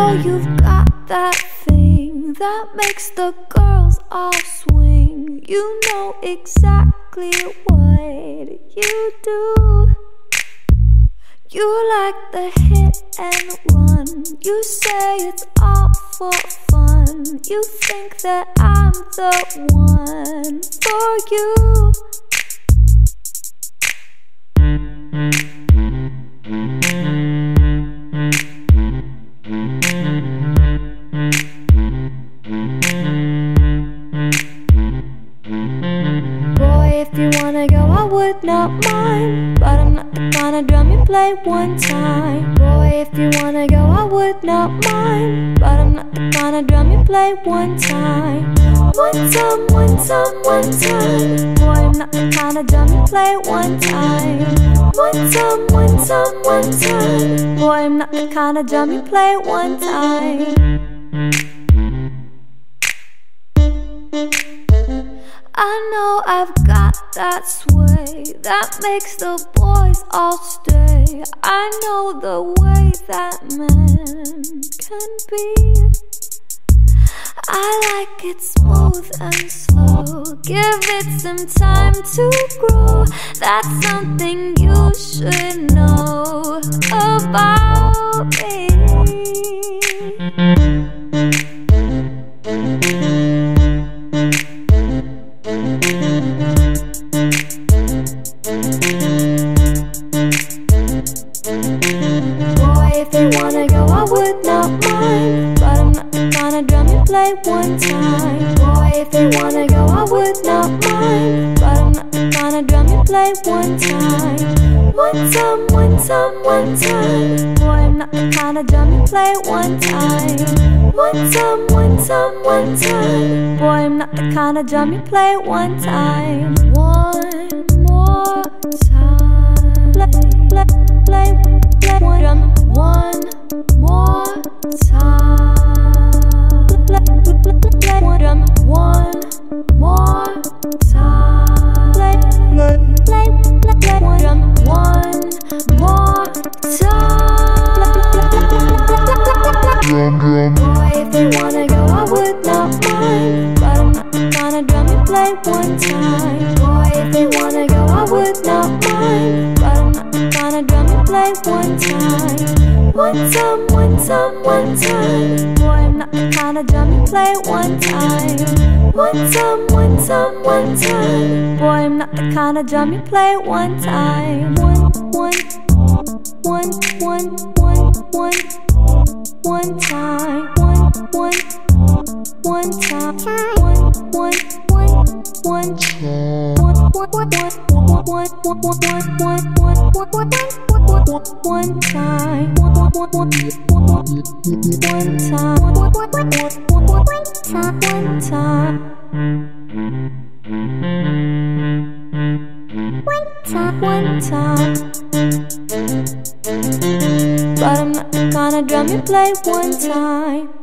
Boy, you've got that thing that makes the girls all swing. You know exactly what you do. You like the hit and run. You say it's all for fun. You think that I'm the one for you. If you wanna go, I would not mind, but I'm not the kind of drum you play one time. Boy, if you wanna go, I would not mind, but I'm not the kind of drum you play one time. One time, one time, one time. Boy, I'm not the kind of drum you play one time. One time, one time, one time. Boy, I'm not the kind of drum you play one time. I know I've got that sway that makes the boys all stay. I know the way that men can be. I like it smooth and slow. Give it some time to grow. That's something you should know about me. Boy, if you wanna go, I would not mind, but I'm not the kind of drum you play one time. Boy, if you wanna go, I would not mind, but I'm not the kind of drum you play one time. One time, one time, one time. Boy, I'm not the kind of drum you play one time. One time, one time, one time. Boy, I'm not the kind of drum you play one time. One more time. Play one drum. One more time. Play one drum. One more time. Play one drum. One more time. Boy, if you wanna go, I would not mind, but I'm not the kind of drum you play one time. Boy, if you wanna go, I would not mind, but I'm not the kind of drum you play one time. One time, one time, one time. Boy, I'm not the kind of drum you play one time. One time, one time, one time. Boy, I'm not the kind of drum you play one time. One time. One time. But I'm not the kind of drum you play one time.